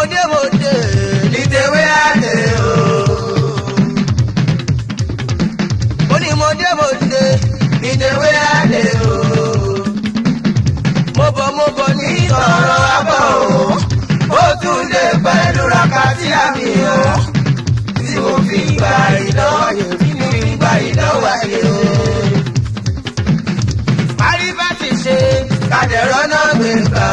dé ní tewé àdé o. Ó ní mo dé ní tewé àdé o. Mo bọ̀ ní ọ̀rọ̀ abọ́ o. Ó tún lè pẹ̀lú rakati àmì o. Tí mo fi gba ìdánwò ayé o. Àríbá ti ṣe kàdẹ̀rọ̀ náà gbé gbà.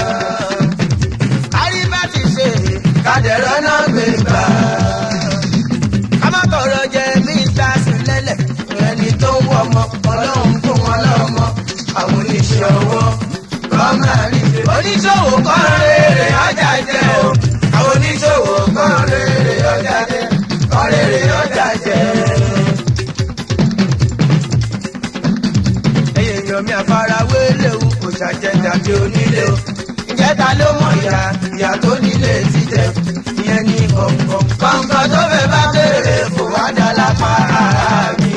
Àríbá ti ṣe kàdẹ̀rọ̀ náà gbé gbà. Ká má tọrọ jẹ mí ìta sílẹ̀lẹ̀. Ẹni tó ń wọ ọmọ ọlọ́run fún wọn lọ́mọ. Àwọn oníṣẹ́ ọwọ́ lọ́mọ rí. Oníṣòwò kan rere ọjà jẹ o. Àwọn oníṣòwò kan rere ọjà jẹ. Kan rere ọjà jẹ. Mi àfarawé léwu kò ṣàjẹjà tí ó nílé o. Ìjẹta ló mọ̀ ìyá tó nílé ti jẹ. Ìyẹn ní kọ̀ọ̀kan. Kọ̀ọ̀kan tó fẹ́ bá kéré kò wá dá lápá ara mi.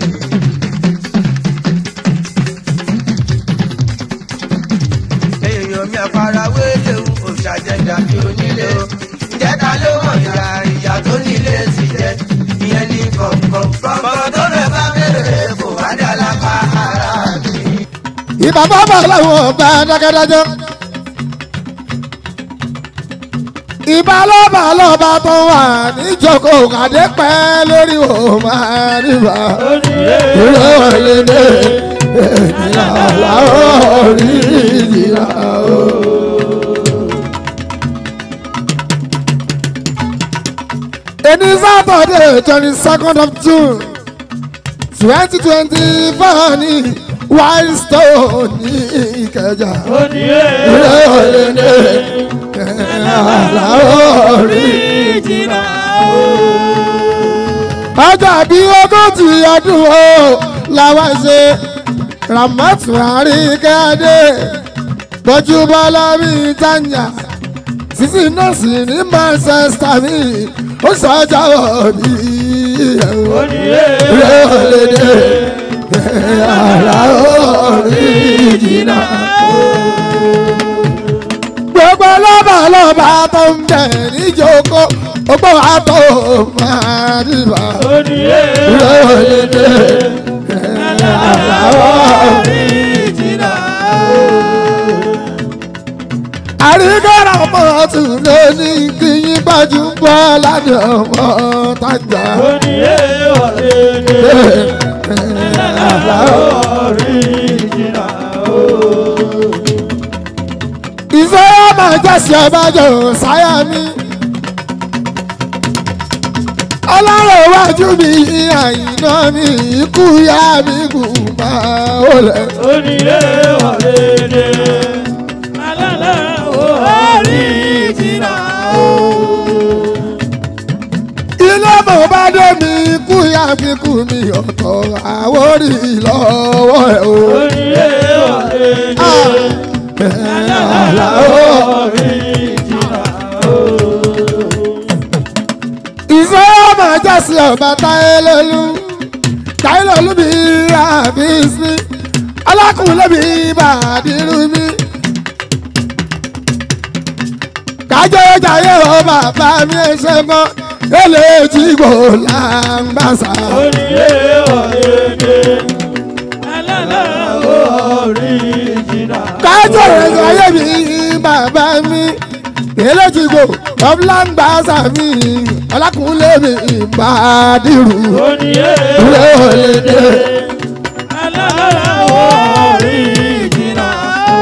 Èèyàn mi àfarawé léwu kò ṣàjẹjà tí ó nílé o. Ìjẹta ló mọ̀ ìyá tó nílé ti jẹ. Ìyẹn ní kọ̀ọ̀kan. Kọ̀ọ̀kan tó fẹ́ bá kéré kò wá dá lápá ara mi. Ìbá bàbá làwọn ọba dákẹ́dájọ́. Ìbá lọ́ba tó wà níjókòó kàdé pẹ́ lórí òun máa níbà. Ìró ìlédè ènìyàn làwọn orí ìjìlá o. Èní Saturday 22nd of June 2024 ní Wildstone ní Ìkẹjà. Ìró ìlédè original. Ọjọ́ bí ogójì ọdún o làwọn ṣe Ramatu Àríkẹ́dé Bọ́júbọ́lá mi Tanya Sisi nọ́ọ̀sì ní Manchester mi ó sọjọ́ òbí ìrẹ́lẹ́dẹ́ original. Gbogbo lọ́ba tó ń bẹ̀ níjókòó gbogbo wa tó máa dìbà. Ìrọ̀lẹ́dẹ́ original. Àríkọ́ra ọmọ tún ló ní kíyín gbajúgbọ́ ládùn ọmọ Tanja. Ìfẹ́ máa jẹ́sí ọbàjọ́ sáyà mi. Ọlọ́run wájú mi àyìnà mi ikú yá mi kù máa wọlé. Onílé ọ̀rẹ́dẹ̀ alálẹ̀ original. Ilé mọ̀ bá dé mi ikú yá mi kù mi ọ̀tọ̀ àwórí lọ́wọ́ ẹ̀ o. Onílé ọ̀rẹ́dẹ̀ ìfẹ́ ọmọ jẹ́sí ọba táyélólú bí àbísí ọlọ́kùnrin bí bàdírú mi kájọ́jáyé ọ bàbá mi ṣe mọ́ eléjì gbò láǹgbàṣà. Onílé ọ̀rẹ́dẹ̀ alálẹ̀ original. Kájọ́jáyé mi bàbá mi eléjìgbò ọ̀bùlàǹgbàṣà mi ọlákùnlé mi ìbàdìrú. Onílé ọ̀rẹ́dẹ̀ alálẹ̀ original.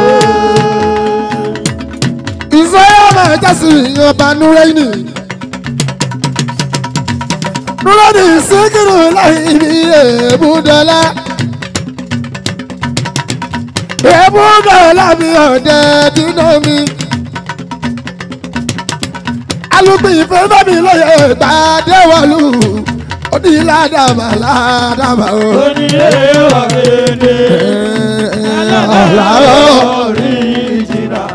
ìfẹ́ ọmọ jẹ́sí ọba Nureni Síkírù láì ní èbúdọ́lá mi ọ̀dẹ́ dínà mi. Alùpùpù ìfẹ́ bá mi lóye ìpàdé wọ̀lú onílàdàmà ládàmà o. Onílé ọ̀rẹ́dẹ̀ alálẹ̀ original.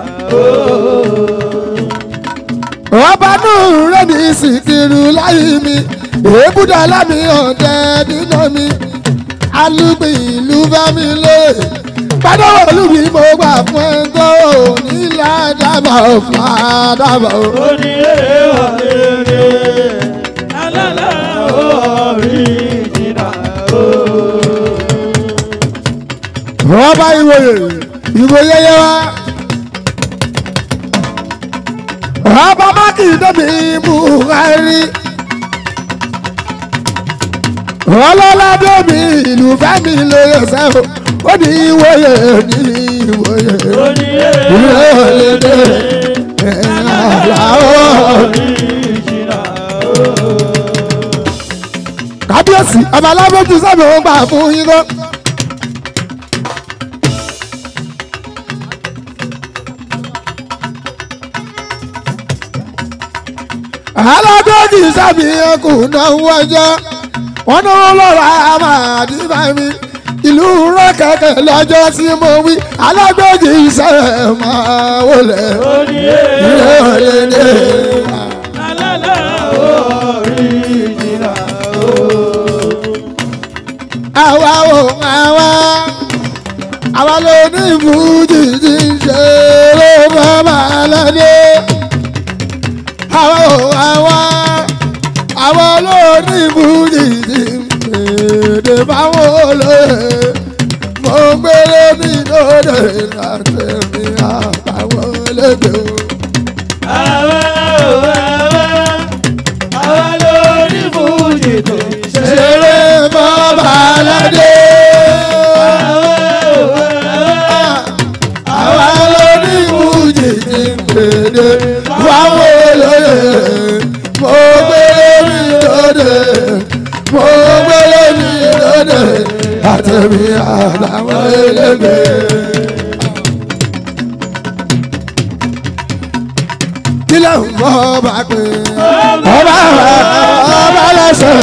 Ọba Nureni Síkírù láì mi èbúdọ́lá mi ọ̀dẹ́ dínà mi. Alùpùpù ìlú bá mi lóye ìpàdé wọ̀lú mi mo gbà fún ẹ̀ tó onílàdàmà. dábọ̀ fàdábọ̀. ó ní èèwọ̀ èrè alálà ọ̀ríjìnà o. ọba ìwòye yẹ wá. ọba mákindé mi Buhari. ọlọ́ládé mi ìlú fẹ́mi lè ṣe o. ó ní ìwòye ní ìwòye. ó ní èèwọ̀ alálà ọ̀ríjìnà o. kábíyèsí ọba alábòjú sábà ń gbà fún yín lọ. alábòjú sábà ẹkùn náà wájọ wọn náà lọ́ra àmàdìbà mi ìlú rọ́kẹ̀kẹ̀ lọ́jọ́ tí mo wí alábòjú sábà máa wọlé. ó ní èèwọ̀ alálà ọ̀ríjìnà o. àwa ló ní fújì tí ń ṣe ló bàbá lọ́dẹ. àwa ló ní fújì tí ń pèdè fáwọn olóyè. mo gbélé mi lóde láti mi àtàwọn olóde. àwa lórí fújì tó ṣe ṣeré bàbá lọ́dẹ. àwa ló ní fújì tí ń pèdè fáwọn olóyè. mo gbélé mi lóde. mo gbélé mi lóde láti mi àtàwọn olóde. kílẹ̀ ń bọ́ bá pé ọba lẹ́sẹ̀.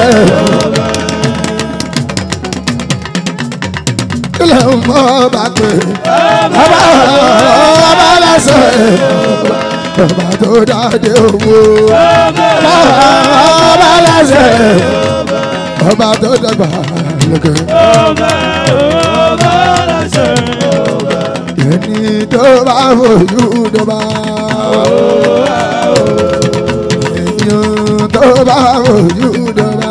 kílẹ̀ ń bọ́ bá pé ọba lẹ́sẹ̀. ọba tó dáadé owó ọba lẹ́sẹ̀. ọba tó dàgbà lókè. ẹni tó bá fojú dọ́ba. tó bá ojú dọ́là.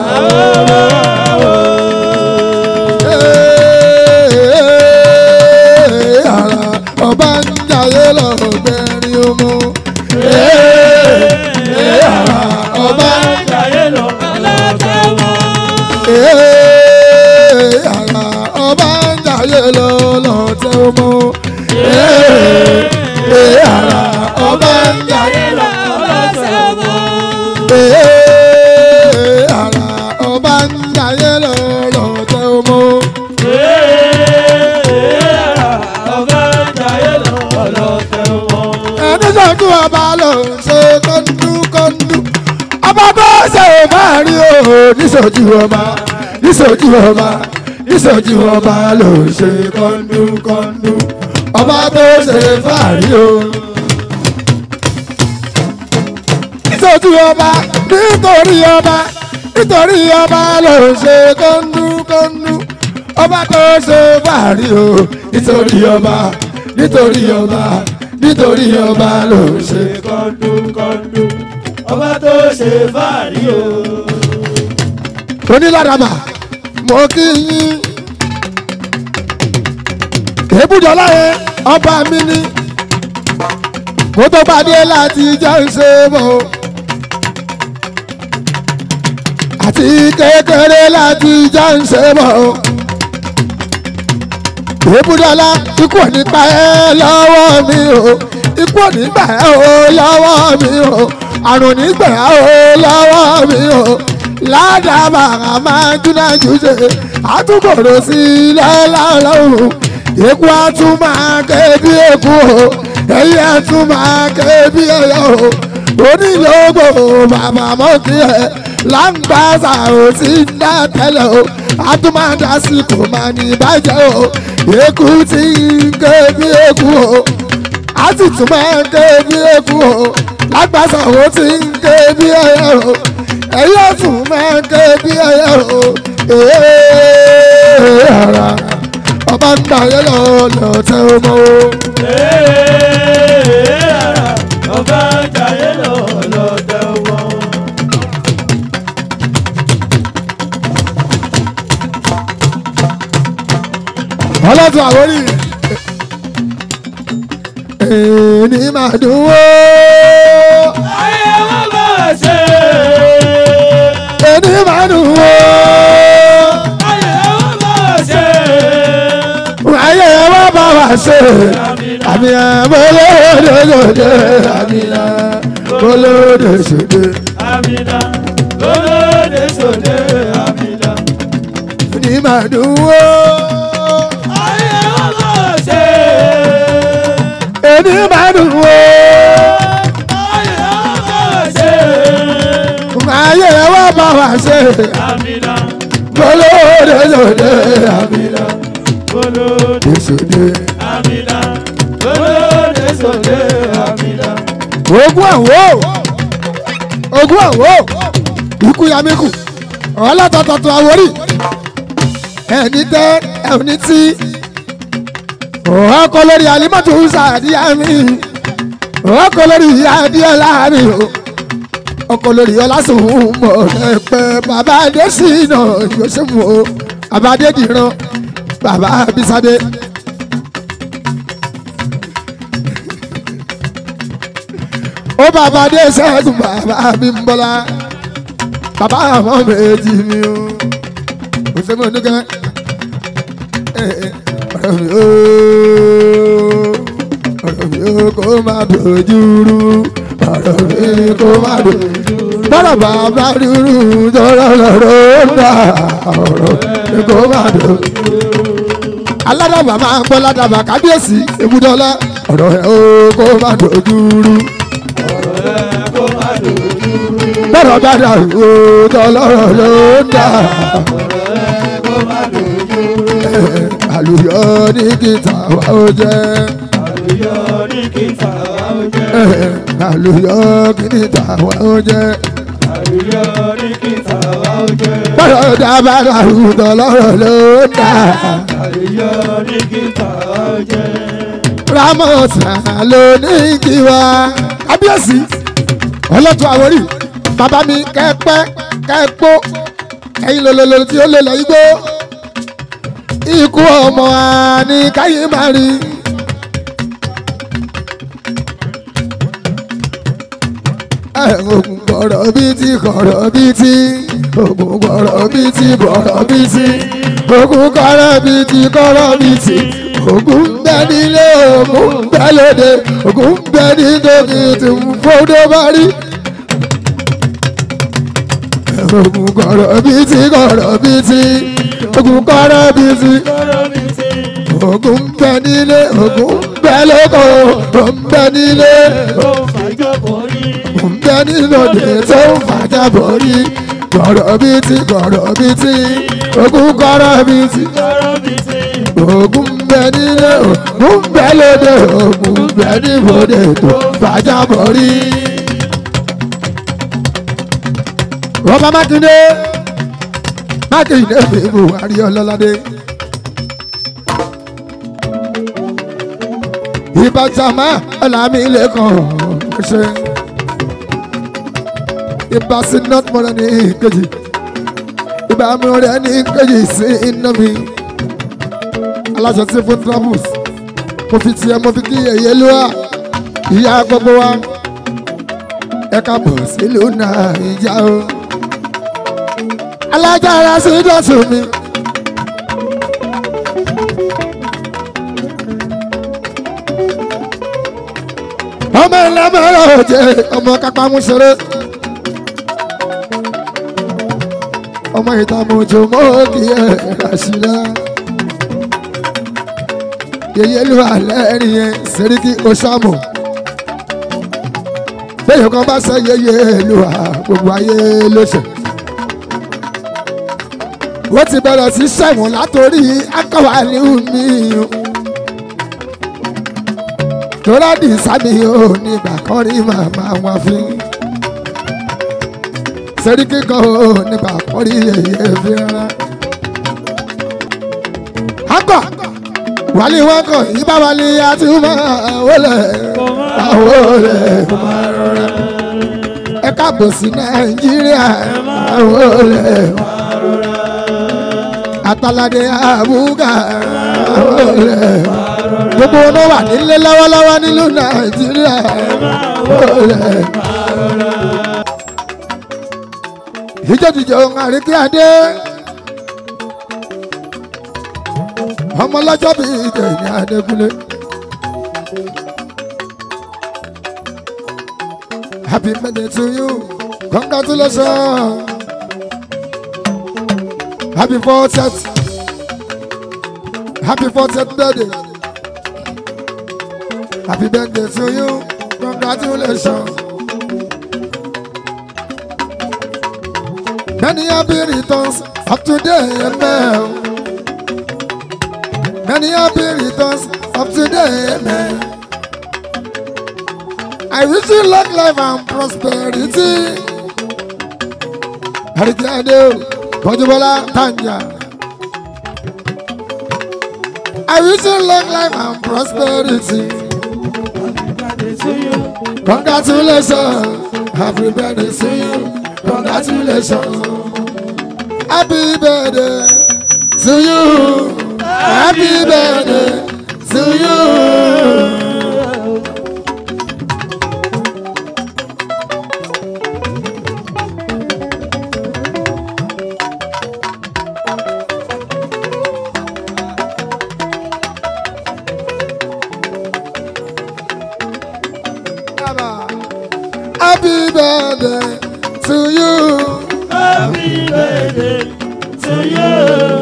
Ara ọba ń jayé lọ́gbẹ̀rin omo. Ara ọba ń jayé lọ́gbẹ̀rin omo. Ara ọba ń jayé lọ́lọ́tẹ̀ omo. Ara ọba ń jayé lọ́lọ́tẹ̀ omo. Ara ọba ń jayé lọ́lọ́tẹ̀ omo. ọba ń jayé lọ́lọ́tẹ̀ omo. ẹni sọ́jú ọba ló ń ṣe kọ́ńdú kọ́ńdú. ọba tó ṣe máa rí o níṣojú ọba níṣojú ọba níṣojú ọba ló ń ṣe kọ́ńdú kọ́ńdú. ọba tó ṣe fàárí o. nítorí ọba nítorí ọba ló ń ṣe kọ́ńdú kọ́ńdú. ọba tó ṣe fàárí o. nítorí ọba nítorí ọba ló ń ṣe kọ́ńdú kọ́ńdú ọba tó ṣe fàárí o. onílàdàmà mo kí yín. èébùdó láyé ọba mi ní. mo tó pàdé láti jẹ́ ṣe mọ́. àti kékeré láti jẹ́ ṣe mọ́. èébùdọ́lá ikú ò ní pa ẹ́ lọ́wọ́ mi o. ikú ò ní gbà ẹ́ o lọ́wọ́ mi o. àrùn ní gbà ẹ́ o lọ́wọ́ mi o. ládàbà máa júnájú ṣe àtúkọ̀rọ̀ sí lọ́lọ́run. Eku atún máa ké bí eku o, ẹyẹ atún máa ké bí ẹyẹ o. Onílógbò bàbá mọ́kì ẹ̀ láǹgbàṣà ò sí ń dá tẹ́lẹ̀ o. Atún máa dá sí kò máa ní bàjẹ́ o. Eku ti ń ké bí eku o, a sì tún máa ké bí eku o. Láǹgbàṣà ò ti ń ké bí ẹyẹ o, ẹyẹ tún máa ké bí ẹyẹ o. Ara ọba ń gbà yẹn lọ tẹ ọmọ o. ọba jayé lọ tẹ ọmọ. ọlọ́tún àwórí ní máa dùn wó. ayé wọn bá ṣe. ní máa dùn wó. ayé wọn bá ṣe. ayé wọn bá wà ṣe. àmì àbọ̀lódé ṣòde. àmì àbọ̀lódé ṣòde. Amina, olóde sòde Amina. ní máa dùn wó. ayé wọn bá ṣe. ní máa dùn wó. ayé wọn bá ṣe. ayé wọn bá wà ṣe. Amina, àbọ̀lódé ṣòde. àmì olóde ṣòde. Amina, olóde sòde Amina. ogun àwọ̀ ogun àwọ̀ ikú yamiku ọlọ́tọ̀tọ̀tọ̀ àwórí ẹni tẹ́ ẹni tí ọkọ lórí alimọ́tò sàdíyà mi ọkọ lórí adíyà láàrin ọkọ lórí ọlásùn mọ̀ ẹ̀pẹ́ bàbá adésínà yosemu bàbá adédìran bàbá bisade. ó bàbá dé sẹ́gun bàbá mi ń bọ́lá bàbá àwọn méjì mi o kò sẹ́mi oníkẹ́ ọ̀rọ̀ mi ó kó má dojú rú ọ̀rọ̀ mi kó má dojú rú bọ́lá bàbá rúrú tọ́lọ́ lọ́rọ́ ń dà ọ̀rọ̀ mi kó má dojú rú. aládàbà máa ń gbọ́ ládàbà kábíyèsí ebúdọ́lá ọ̀rọ̀ ẹ̀ ó kó má dojú rú. bọ́rọ̀ bá dàrú tọ́lọ́rọ̀ ló ń dà. àlùyọ ní kìtà wà ó jẹ́. àlùyọ ní kìtà wà ó jẹ́. àlùyọ kìtà wà ó jẹ́. àlùyọ ní kìtà wà ó jẹ́. bọ́rọ̀ bá dàrú tọ́lọ́rọ̀ ló ń dà. àlùyọ ní kìtà wà ó jẹ́. ramọta ló ní kí wá kábíyèsí ọlọ́tún àwórí bàbá mi kẹ́pẹ́ kẹ́pọ́ ẹ̀yin lòlòlò tí ó lè lọ igbó ikú ọmọ àní káyé má rí. ogun gbọ̀rọ̀ bíi ti kọ̀rọ̀ bíi ti ogun gbọ̀rọ̀ bíi ti bọ̀rọ̀ bíi ti ogun kọ̀rọ̀ bíi ti kọ̀rọ̀ bíi ti ogun ń bẹ nílé ogun ń bẹ lóde ogun ń bẹ nítorí tí ń fọdọ bá rí. ogun kọ̀rọ̀ bíi ti kọ̀rọ̀ bíi ti ogun kọ̀rọ̀ bíi ti ogun ń bẹ nílé ogun ń bẹ lóko ogun ń bẹ nílé ogun ń bẹ nílòdì tó ń fàjà borí kọ̀rọ̀ bíi ti ogun kọ̀rọ̀ bíi ti ogun ń bẹ nílé ogun ń bẹ lóde ogun ń bẹ níbodè tó fàjà borí. Rọ́bà Mákindé bí Buhari ọlọ́ládé. Ìbàjàmá Ọlámilẹ́kan ṣe. Ìbà sí not mọ́ra ní kejì. Ìbà mọ́ra ní kejì sí iná mi. Aláṣọ tí fún travels. Mo fi tiẹ̀ mo fi kí ẹ̀yẹ lóra. Ìyá gbogbo wa. Ẹ káàbọ̀ sílùú Nàìjíríà o. Alájára sí dọ̀tún mi. ọmọ ìlàmọ́rọ̀ òjè ọmọ kápámú ṣeré. ọmọ ìtàmójò mọ́ọ̀kì ẹ̀ ràṣìlá. yèyé lu alẹ́ rìn yẹn Sẹ́ríkì Òṣàmù. bẹ́ẹ̀ kan bá ṣe yèyé lu gbogbo ayé ló ṣe. wọ́n ti bẹ̀rẹ̀ sí sẹ́wọ̀n látòrí akọ̀wálíhù mi o. tóra dì sábì o nígbà kan rí màmá wọn fi. Sẹ́ríkì kan o nígbà kan rí yèyé fi rárá. akọ wálé wọn kàn ibà wálé àtúmọ̀ wọlé àwọlé ẹ káàbọ̀ sí nàìjíríà àwọlé àtàlàdé àbúgà àwọlé gbogbo wọn wà nílé lọ́wọ́lọ́wọ́ nílùú nàìjíríà àwọlé ìjọ́jìjọ́ àríkí adé ọmọ lọ́jọ́ bíi ìkẹyìn adékúnlé. Happy birthday to you, congratulations. Happy 40th birthday. Happy birthday to you, congratulations. Many happy returns of today, amen. Many happy returns of today, amen. I wish you long life and prosperity. Harikade, Kojubola, Tanya. I wish you long life and prosperity. Congratulations, happy birthday to you. Congratulations, happy birthday to you. Happy birthday to you. Happy birthday to you. Happy birthday to you.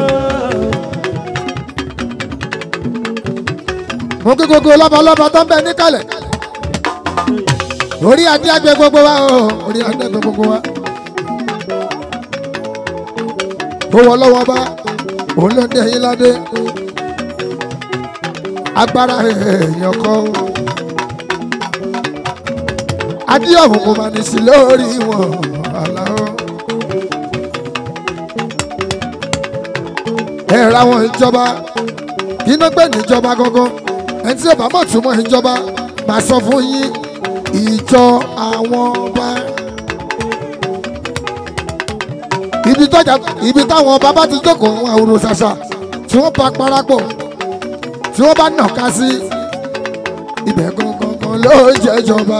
Mo kí gbogbo lọ́balọ́ba tó ń bẹ níkàlẹ̀. Orí adé àgbẹ̀ gbogbo wa o, orí adé àgbẹ̀ gbogbo wa. Owó lọ́wọ́ bá òun ló dé yín ládé. Agbára èèyàn kọ́. Adé ọ̀hún kò máa ní sí lórí wọn àlàó. Ẹ̀rọ àwọn ìjọba kí ló gbé níjọba gangan. Ẹni tí ó bá mọ̀ túmọ̀ ìjọba máa sọ fún yín ìjọ àwọn ọba. Ibi táwọn ọba bá ti jókòó àwọn àwòrán ṣàṣà tí wọ́n bá parapọ̀ tí wọ́n bá nàka sí ibẹ̀ gangan ló jẹ́ ìjọba.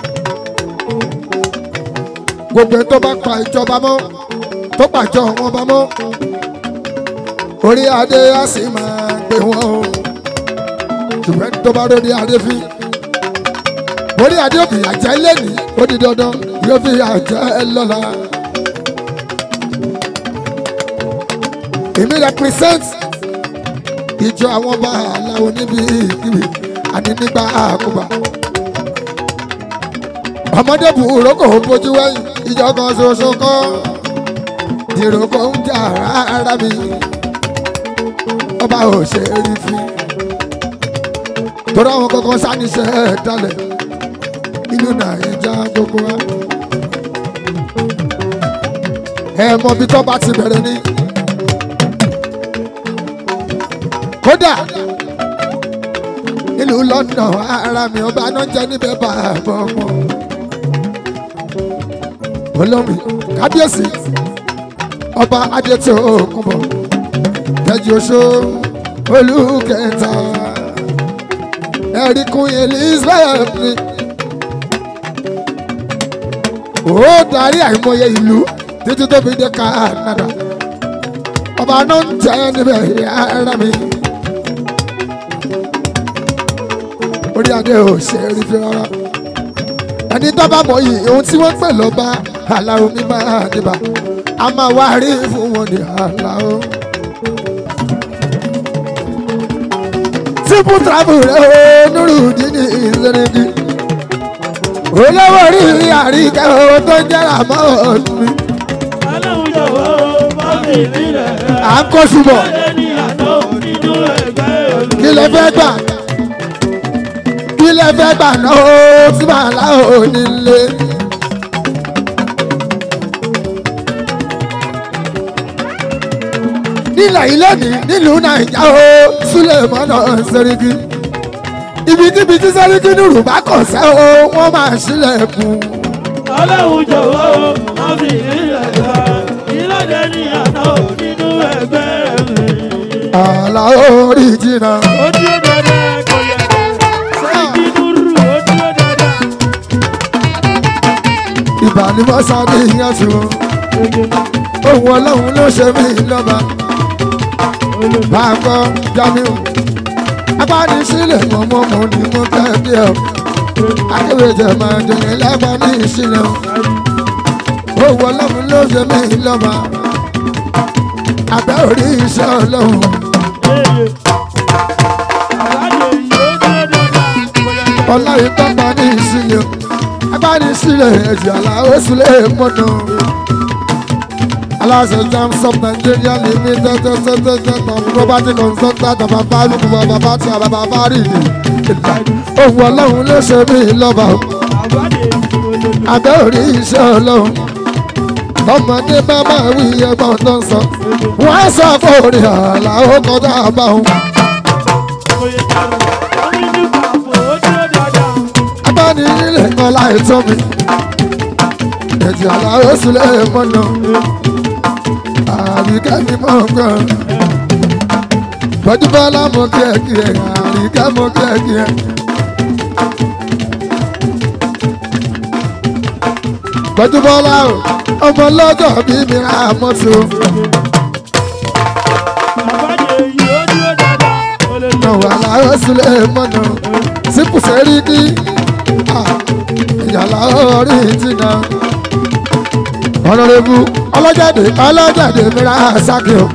Gbogbo tó bá pa ìjọba mọ́ tó pàjọ wọn ọba mọ́ orí adé á sì máa gbé wọn o. Ṣùgbọ́n tó bá lórí adé fi orí adé òbí àjẹ́ lẹ́nìí ó di dandan yóò fi àjẹ́ lọ́la. Èmi represent ìjọ àwọn ọba aláwọ̀ níbi ìbí àní nígbà àkùbà. Ọmọdé bùrọ̀ kò bójú wẹ̀yìn ìjọ kan ṣoṣo kọ́ ìrókò ń jà rárá mi ọba ò ṣe rí fi. Torí àwọn kankan sáníṣẹ́ dalẹ̀ ìlú Nàìjíríà gbogbo wa. Ẹ mọ bí tó bá ti bẹ̀rẹ̀ ní. Kódà nílùú London ara mi ọba náà jẹ́ níbẹ̀ bàbá ọmọ. Olómi kábíyèsí ọba Adétò Òkúnbọ̀ Kẹ́jì Oṣó Olúkẹta ẹ̀ríkún Elizabeth ni ó darí àìmọye ìlú títí tó fi dé Canada ọba náà ń jẹ́ níbẹ̀ ara mi. Orí adé ò ṣe rí fi rárá. Ẹni tó bá mọ̀ yìí ohun tí wọ́n pè lọ́ba aláwo mi máa dìbà a máa wá rí fún wọn ní aláwo. Simple travel rẹ̀ Nurudeen Seriki olówó rí àríkẹ́ owó tó jẹ́ra mọ́ mi. Ọlọ́run jọ̀wọ́ bá mi nílẹ̀. À ń kó ṣùbọ̀. Kí lẹ fẹ́ gbà? Ilé fẹ́ gbà náà ó tí màá láò nílé. nílẹ̀ ilé ní nílùú nàìjà o Sulemana Seriki ibikíbi tí Seriki Nuru bá kàn sẹ́ o wọ́n máa ṣílẹ̀kùn. ọlọ́run jọ̀wọ́ wọ́n fi ilẹ̀ gbà ìlọ́dẹ ní àná nínú ẹgbẹ́ mi. àlà orí jìnnà. ó dúró dáadáa kò yẹ Seriki Nuru ó dúró dáadáa. ìbánimọ́sáde ìyẹn tí wọ́n ohun ọlọ́run ló ṣe mí lọ́ba báńkọ́ Jamiu agbánisílẹ̀ mọ́mọ́mọ́ ni mo kẹ́kẹ́ ọ́ akéwèjẹ máa dẹ̀yìn lẹ́gbàá ní ìsílẹ̀ ọ́ ohun ọlọ́run ló ṣe mí lọ́ba abẹ́ orí iṣẹ́ ọlọ́run. ọlọ́run tọ́gbà ní ìsílẹ̀ agbánisílẹ̀ ẹ̀jẹ̀ aláwọ̀ sílẹ̀ mọ́nà. Aláṣẹ Jams of Nigeria Limited property consultant bàbá lùkùbọ̀ bàbá tí a bàbá bá rí ni. Ohun ọlọ́run ló ṣe mí lọ́ba o. Abẹ́ orí iṣẹ́ ọlọ́run. Ọmọdé bàbá wí ẹgbọ́n tó ń sọ. Wọ́n á sọ fún orí àlà ó kọjá bá wọn. Agbani ilé kan láì tọ́ mi. Ẹ̀jẹ̀ aláwọ̀ sílẹ̀ mọ́nà. Àríkẹ́ ni mọ̀ gan. Bọ́júbọ́lá mọ̀ kíẹ̀kíẹ̀, àríkẹ́ mọ̀ kíẹ̀kíẹ̀. Bọ́júbọ́lá o, ọmọ lọ́jọ́ bí mi ra mọ́tò. Ọ̀wà làwọn sílẹ̀ mọ́nà. Sípò Seriki, ìyàlá orí ìtìnà. Honorable ọlọ́jáde mìíràn sákì o.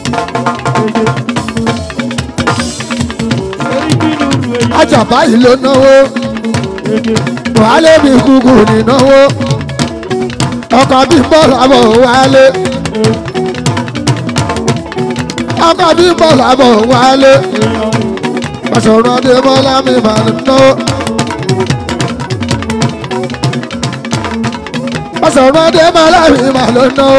Ajaba yìí ló náwó wàhálẹ́ mi kúkú ní náwó ọkọ̀ bí bọ́ọ̀lù àbọ̀ wálé ọkọ̀ bí bọ́ọ̀lù àbọ̀ wálé ọ̀ṣọ̀rọ̀ ọdẹ bọ́lá mi mà ń náwó. Ọ̀sọ̀rọ̀ ọdẹ bọ́lá mi mà ló náwó.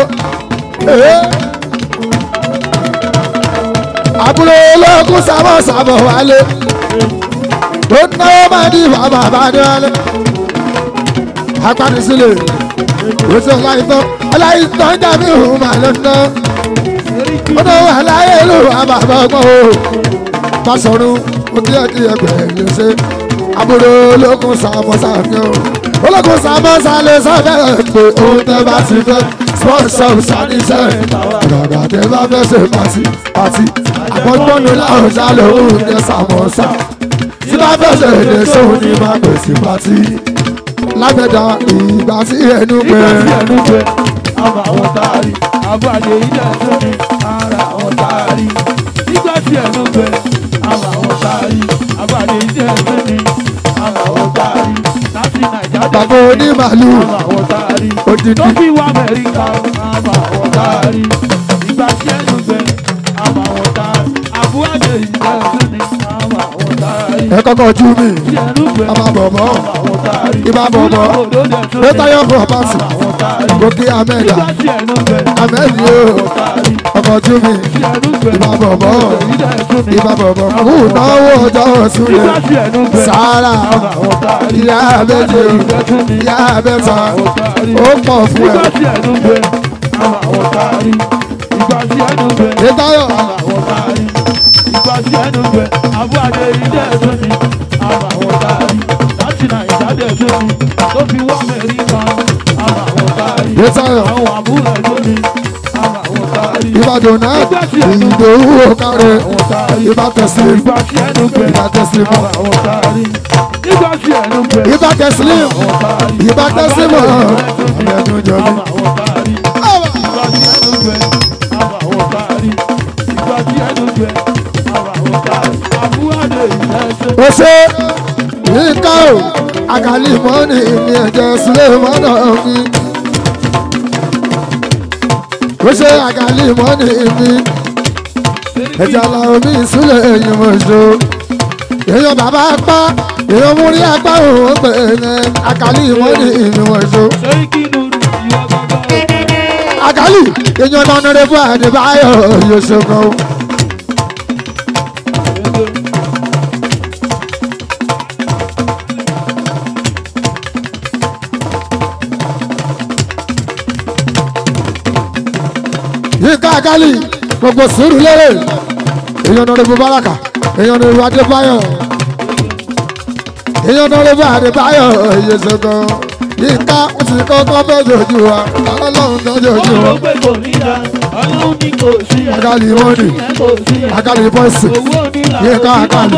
Àbúrò ológun sábọ̀ wálé tó náwó máa ní bàbá wálé. Agbánisílẹ̀ oṣù ọláìtàn jàmí ìhùn mà ló ná. Ó náwó aláyé ló wà bàbá ọgbọ́n o. Bàṣọ̀run òkè ọ̀kì ẹgbẹ̀rún ló ṣe. Àbúrò ológun sábọ̀ sàmì o. Ológun sábọ̀ sálẹ̀ sábẹ̀ pé òun tẹ́ bá ti fẹ́. Sponsor ṣàníṣẹ́ ìrọ̀dà tẹ́ bá fẹ́ ṣe pàtì. Àpọ̀jùmọ́ni láwọn ṣálẹ̀ òun tẹ́ sàmọ́sà. Tí bá fẹ́ ṣe èdè sóhun ní máa pèsè pàtì. Lágbẹ̀dá ìgbà tí ẹnu pé. Àbá àwọn táàrí, àbá àdé ilé ẹ̀sọ́ ni ara àwọn táàrí. Nígbà tí ẹnu pé, àbá àwọn táàrí, àbá àdé ilé ẹ̀sọ́ ni ara àwọn táàrí. Láti Nàìjíríà bàbá onímàálù àbá àwọn táàrí. òdìdí. Tó fi wá Amẹ́ríkà, àbá àwọn táàrí. Nígbà tí ẹnu pé, àbá àwọn táàrí. Àbú àdé ilé ẹ̀sọ́ ni àbá àwọn táàrí. Ẹ kọ́kọ́ jú mi. Tí ẹnu pé, Àbá bọ̀bọ̀. àbá àwọn táàrí. Ìbá bọ̀bọ̀. Létayọ̀ property. Gòkè Amẹ́dà. Amẹ́dì o. Ọkọ̀ jú mi. Ìbá bọ̀bọ̀. Ìbá bọ̀bọ̀. Kú náwó ọjọ́ òsúlẹ̀. Sàárà. Ìyá abẹ́jẹ. Ìyá abẹ́ta. Ó pọ̀ fún ẹ. Létayọ̀. Ìgbà tí ẹnu gbẹ, àbú àdé ilé ẹ̀sọ́ ni àbá àwọn táàrí. Láti Nàìjíríà ẹ̀sọ́ ni tó fi wá Amẹ́ríkà, àbá àwọn táàrí. Létayọ̀. Àwọn àbúrò ẹ̀sọ́ ni àbá àwọn táàrí. Ìbàdàn náà. Ìdòwú òkàrẹ̀. Ìbá tẹ̀sílẹ̀. Ìgbà tí ẹnu gbẹ, Ìbá tẹ̀sílẹ̀ mọ́. àbá àwọn táàrí. Ìgbà tí ẹnu gbẹ, Ìbá tẹ̀sílẹ̀. àwọn táàrí. Ìbá tẹ̀sílẹ̀ mọ́. Ọmọdún jọ mi. Àbá àwọn táàrí. Ìgbà tí ẹnu gbẹ, àbá àwọn táàrí. Ìgbà tí ẹnu gbẹ, àbá àwọn táàrí. Àbúrò àdé ilé ẹ̀sọ́. Ó ṣe yíká o àkàlì mọ́ni ìní ẹ̀jẹ̀ Sulemana mi. Ó ṣe àkàlì mọ́ni mi ẹ̀jẹ̀ aláwọ̀ mi Sule èyí mo ṣo. Èèyàn bàbá apá èèyàn múrí apá òun pè é àkàlì mọ́ni ìní mo ṣo. Seriki Nuru ìwọ gbọ́gbọ́. àgálì èèyàn náà nọrẹ fún Adébáyọ̀ yóò ṣògo. yíká àgálì gbogbo sùúrù lérè èèyàn nọrẹ fún Báràkà èèyàn nọrẹ fún Adébáyọ̀ èèyàn nọrẹ fún Adébáyọ̀ yóò ṣògo. yíká wọ́n ti kọ́kọ́ fẹ́ jòjú wa ọlọ́run tó jòjú wa. àgálì mọ́nì àgálì bọ́ìsì yíká àgálì.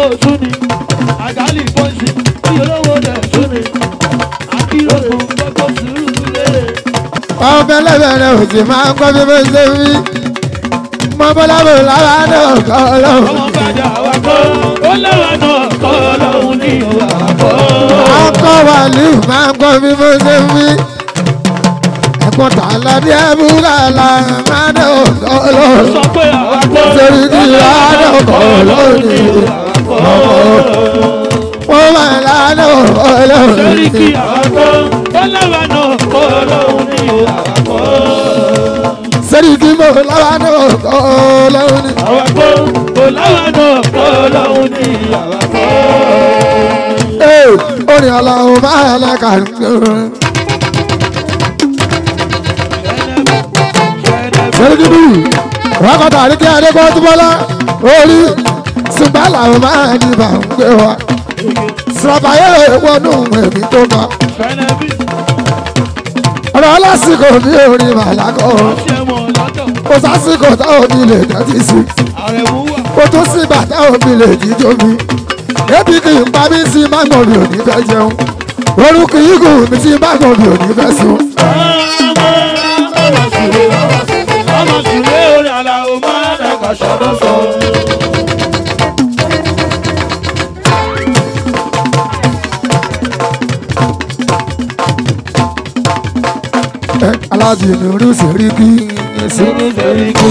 ọmọ ẹlẹ́bẹ̀rẹ̀ òsì máa ń kọ́ bí mo ṣe wí. mo bọ́lá bò lára náà kọ́ ọlọ́run. ọmọ bàjẹ́ àwọn kọ́ ó lára náà kọ́ ọlọ́run ní ìwà kọ́. akọ́ wàlú máa ń kọ́ bí mo ṣe wí. ẹ̀gbọ́n tààlà ní ẹ̀bùrà là máa ń kọ́ ọlọ́run. sọ pé àwọn kọ́ torí kí lánà kọ́ ọlọ́run ní ìwà kọ́. wọ́n máa lánà kọ́ ọlọ́run torí ní kí ìwà àwọn kọ́ ó lára náà kọ́ ọlọ́run ní ìwà kọ́. sẹ́ríkì mo lára náà kọ́ ọlọ́run ní. àwọn kọ́ ó lára náà kọ́ ọlọ́run ní ìwà kọ́. orin aláwọ̀ máa lẹ́ka ń gbẹ̀rẹ̀. sẹ́ríkì bí rákọ̀tà àríkí adékọ́ túbọ́lá orí ṣùgbọ́n làwọn máa ní bá ń gbé wa. sàbàyè wọnú ẹ̀mí tó bá. ọ̀rọ̀ lásìkò bí orin màlákọ̀ kò sásìkò táwọn òbí lè tẹ́tí sí. kò tún sígbà táwọn òbí lè jíjó mi. ebi kì í pa mí sí mágbọ̀n mi ò ní fẹ́ jẹun. orúkọ igun mi sí mágbọ̀n mi ò ní fẹ́ sùn. ọmọ sùlẹ̀ orí aláwọ̀ máa ń dàgbà ṣọ́dọ̀ sọ. aláàjì nùrù sẹ́ríkì Sẹ́ríkì.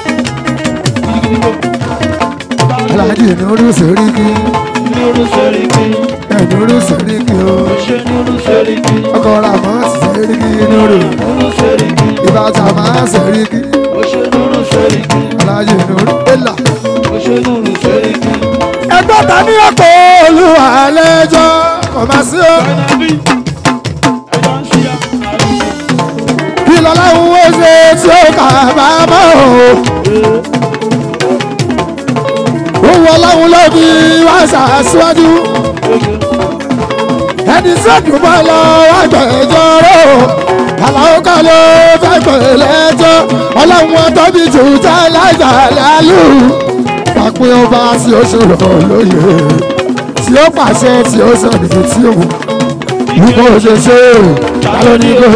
aláàjì nùrù sẹ́ríkì Nuru Sẹ́ríkì. nùrù sẹ́ríkì o. Ṣé Nuru Sẹ́ríkì. ọkọ̀ ràmọ́ sẹ́ríkì nùrù Nuru Sẹ́ríkì. ìbátan máa sẹ́ríkì Ó ṣe Nuru Sẹ́ríkì. aláàjì nùrù ẹ̀là. Ó ṣe Nuru Sẹ́ríkì. ẹgbẹ́ ta ní ọkọ̀ olúwa lẹ́jọ́ kò má sí o. Bẹ́ẹ̀ni ẹjọ́ ń ṣíyá. kí lọ́láhùn ó ṣe tí ó kà bá mọ́ o. òun ọlọ́run ló fi wá ṣàṣíwájú. ẹni sẹ́dùn bọ́ lọ wá gbẹ̀jọ́ rò. àlàó kan ló fẹ́ pè lẹ́jọ́. ọlọ́run wọn tóbi jù jẹ́ láìjà lálù. pàpín ọba tí ó ṣòro lóye. tí ó pàṣẹ tí ó sọ̀rọ̀ tí ó wù. bí kò ṣe ṣe ta ló ní kò.